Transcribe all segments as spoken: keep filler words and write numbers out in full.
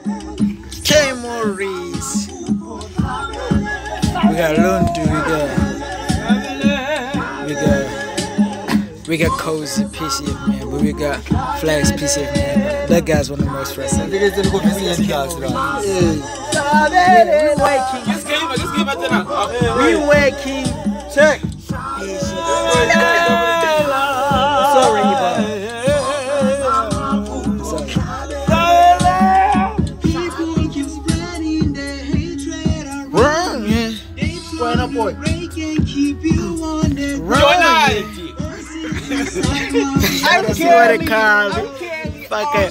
K Maurice. We got Lundu, we got we got we got Cozy P C F man, but we got Flags P C F man. That guy's one of the most frustrating. We working. We working. Check. Sorry, bro. Boy. I don't see what it calls. Fuck it.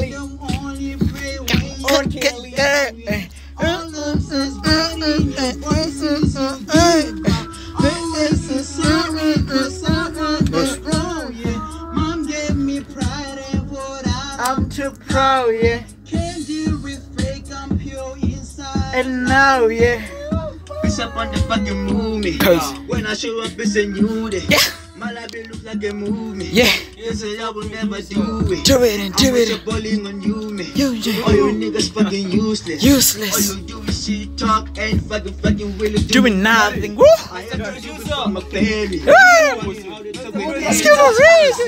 I'm too proud, yeah. Can't deal with fake, I'm pure inside. And now, yeah. Up on the fucking movie. When I show up, it's a new day. Yeah. My life look like a movie. Yeah. You say I will never do it. Do it and do it. I'm balling on you, man. You, yeah. All you niggas fucking useless. Useless. All you do is shit talk and fucking fucking will do doing nothing. Woo. I have to do something, my baby. Let's give a reason.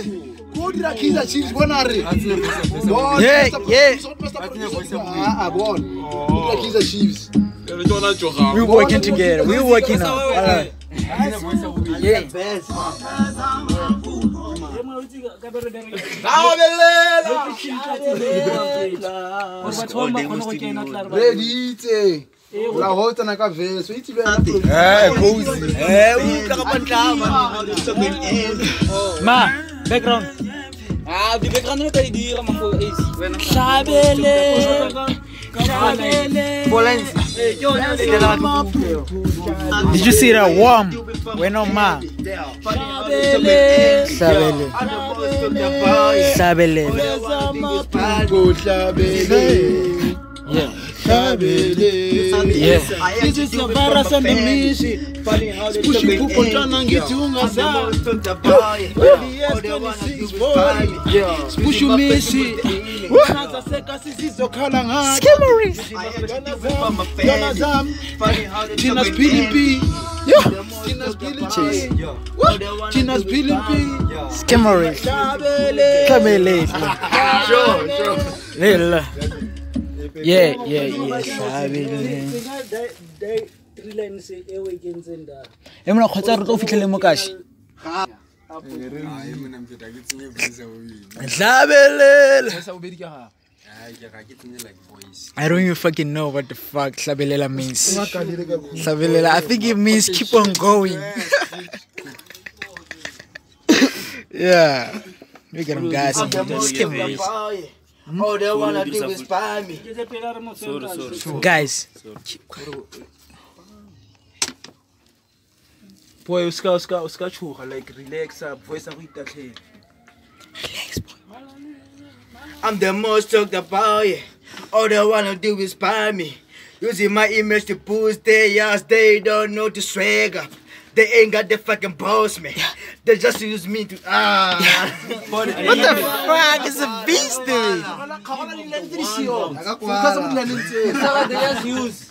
Yeah, yeah. Ah, born. We're working together. We're working out. Alright. Yeah. La volta na cabeça. E tiver é, cozy. É, o cara pantama. Ma, background. Ah, the background não tem de ir, mas foi isso. Sabele. Did you see that warm? We're no ma. Sabele. Sabele. Yeah. Yeah. This is a virus and the mission. Push you put on and get you on the push you miss it. Skimmery. Tina's P D P. Tina's P D P. Tina's P D P. Skimmery. Camele. Sure, sure. Yeah, yeah, yeah. I'm not quite out of the Mokashi. I don't even fucking know what the fuck Sabelela means. Sabelela, I think it means keep on going. Yeah. We get them guys. Oh, they wanna do is buy me. Guys. Boy, uska uska uska chuha like relax up, voice up with that head. Relax, boy. I'm the most talked about it. All they wanna do is buy me. Using my image to boost their ass, they don't know to swag up. They ain't got the fucking balls, man. They just use me to ah. What the fuck is a beast doing? They just use.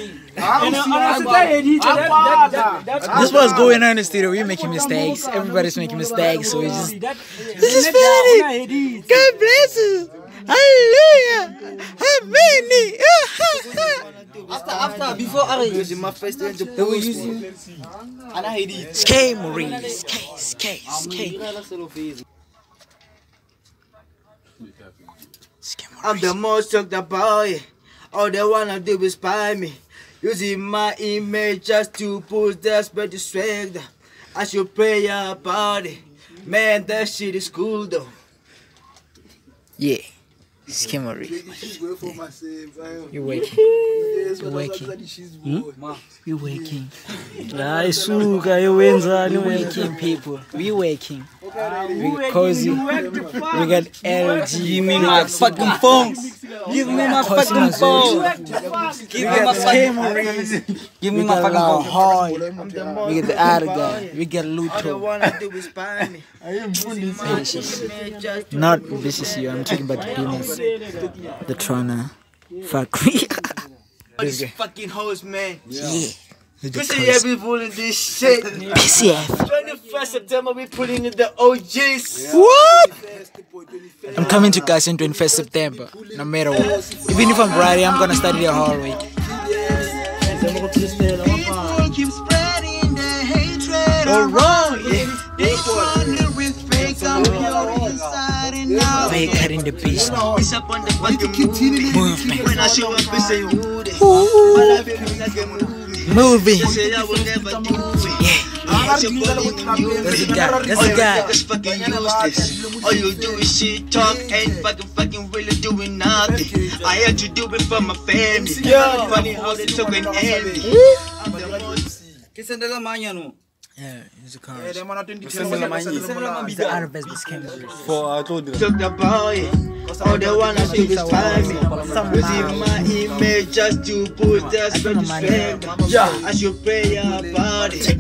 This was going on in the studio. We're making mistakes. Everybody's making mistakes. So we just this is funny. God bless you. Hallelujah. Amen. After, after, before I using my face, they were using. And I hate it. Skay Maurice. Skay, skay, skay. I'm the most talked about it. All they wanna do is buy me. Using my image just to push the spread the swag. I should pray about it. Man, that shit is cool though. Yeah. Skimmery. You're waking. You're waking. Hmm? You're waking. You're waking, people. We're waking. We're cozy. We got L G. Give me my fucking phone. Give me my fucking phone. Give me my fucking Give me my fucking phone. We get the other guy. We get Luto. Not vicious you. I'm talking about the penis. The Trona. Fuck me. This fucking hoes, man. Yeah. You see every fool in this shit. P C F. twenty-first September, we putting in the O Gs. What? I'm coming to guys on twenty-first September. No matter what. Even if I'm riding, I'm gonna study the whole week. Keep spreading the hatred Oh, wrong. Each one with fake, I'm pure inside and out. Fake cutting the beast. It's up on the fucking movie. Movement. When I show up, they say, who they? My life is like a movie. Movie. They say I will never do it. Yeah. That's your body when you That's the make. guy. That's All the you guy. niggas fucking useless. All you do is shit talk, ain't fucking fucking really doing nothing. I had to do it for my family. Yeah. Funny how they took an envy. Yeah, he's a car. Yeah, He's them are not twenty the out of business camera. Talk about it. All they wanna do is find me. Using my image just to put the spend. Yeah. I should pray about it.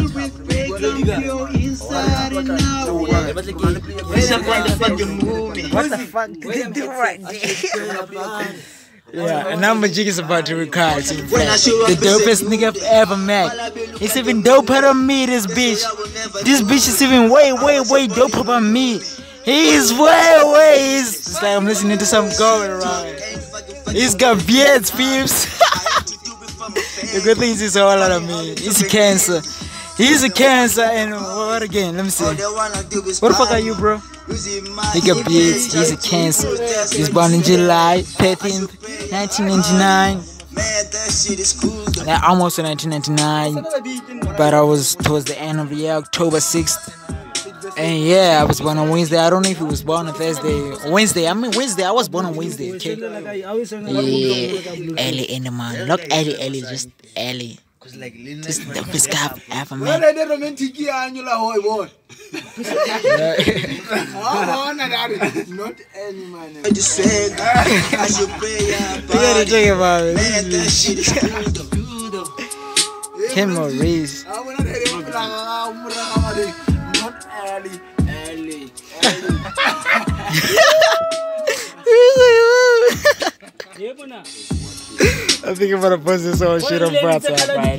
Inside and out. It's a motherfucking movie. What the fuck did they do right there? Yeah, and now Majik is about to record. So the dopest nigga I've ever met. He's even doper than me, this bitch. This bitch is even way, way, way doper than me. He's way, way. He's it's like I'm listening to some going around. He's got beards, peeps. The good thing is he's all out of me. He's a cancer. He's a cancer. And what again? Let me see. What the fuck are you, bro? He got beards. He's a cancer. He's born in July thirteenth, nineteen ninety-nine. Like almost in nineteen ninety-nine, but I was towards the end of the year, October sixth. And yeah, I was born on Wednesday. I don't know if he was born on Thursday. Wednesday. I mean Wednesday. I was born on Wednesday. Okay. Yeah, early in the morning. Not early, early, just early. Just the best guy I've ever met. Not any man. I just said I should pray We gotta talk about it. Man, that shit is cool. Kim or Reese. Not early, early, I think I'm gonna post this whole shit on WhatsApp right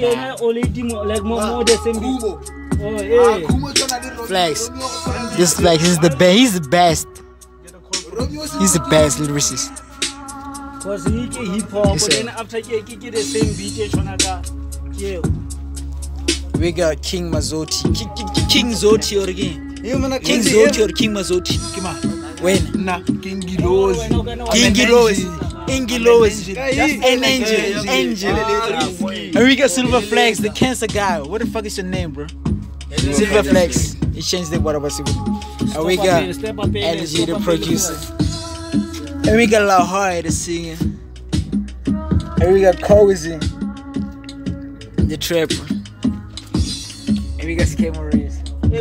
now. Flex. This Flex is the best. He's the best. He's the best lyricist. Cause he hip hop, but then after he get the same beat, yeah. We got King Mazotti. King, King, King Zoti or again. King Zoti or King Mazotti. Come on. When? Nah, King Gilos. King Gilos. Ingilos. An angel. Angel. And we got Silver Flex, the cancer guy. What the fuck is your name, bro? Silver Flex. He changed the whatever. And we got L G, the producer. And we got La Hoy, the singer. And we got Cozy, the trapper. And we got Skate Maurice. The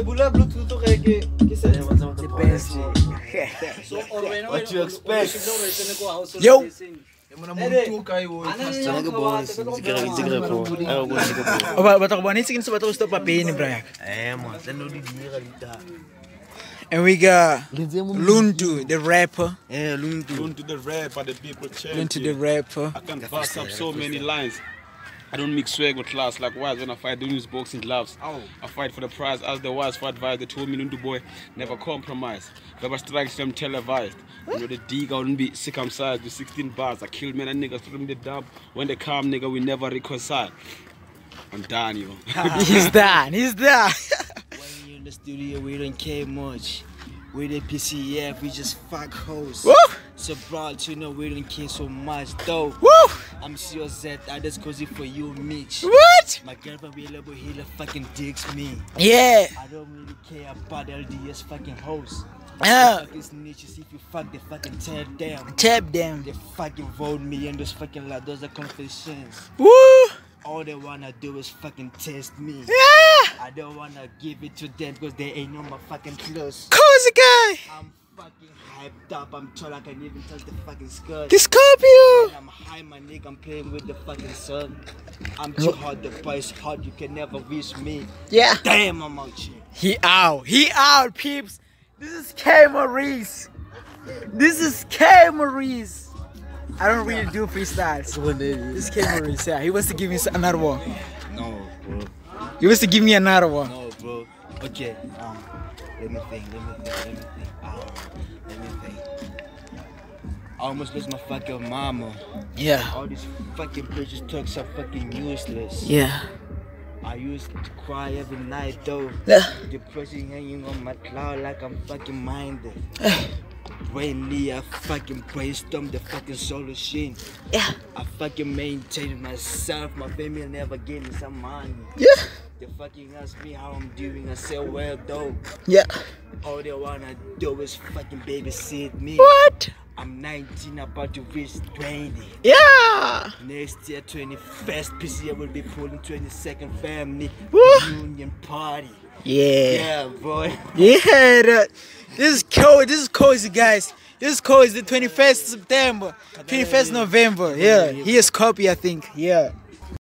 best. What you expect? Yo! And we got Lundu, the rapper. Yeah, Lundu. Lundu the rapper, the people champion. Lundu the rapper. I can bust up so many lines. I don't mix swag with class. Like wise when I fight, don't use boxing gloves. Oh. I fight for the prize. As the wise for advice, they told me Lundu boy, never compromise. Never strikes them televised. You know the dig, I wouldn't be circumcised with sixteen bars. I killed men and niggas, threw them the dump. When they come, nigga, we never reconcile. I'm done, yo. He's done, he's done. When you're in the studio, we don't care much. With the P C F, we just fuck hoes. Woo! So broad, you know we don't care so much though. Woo! I'm sure that I just cozy for you, Mitch. What? My girlfriend be able to fucking digs me. Yeah. I don't really care about L D S fucking hoes. Yeah. Fucking snitches, if you fuck, they fucking tear them. Tap them. They fucking vote me and those fucking like those are confessions. Woo! All they wanna do is fucking test me. Yeah. I don't wanna give it to them because they ain't on my fucking clothes. Cozy guy. I'm fucking hyped up. I'm sure I can even touch the fucking skirt. The Scorpio. And I'm high, my nigga. I'm playing with the fucking sun. I'm too hot. The boy's hot. You can never reach me. Yeah. Damn, I'm out here. He out. He out, peeps. This is K Maurice. This is K Maurice. I don't really do freestyles. This Cameron, yeah, he wants to give me another one. No, bro. He wants to give me another one. No, bro. Okay. Um, let me think. Let me think. Let me think. Um, let me think. I almost lost my fucking mama. Yeah. All these fucking bitches talks are fucking useless. Yeah. I used to cry every night though. Yeah. Depression hanging on my cloud like I'm fucking minded. Brainly, I fucking brainstorm the fucking solution. Yeah. I fucking maintain myself. My family never gave me some money. Yeah. They fucking ask me how I'm doing. I say, well, though. Yeah. All they wanna do is fucking babysit me. What? I'm nineteen, about to reach twenty. Yeah. Next year, twenty-first, P C I will be pulling twenty-second family Woo. reunion party. Yeah. Yeah, boy. Yeah. the- This is cold. This is cozy, guys. This is cozy. The twenty-first September, twenty-first November. Yeah. He is copy, I think. Yeah.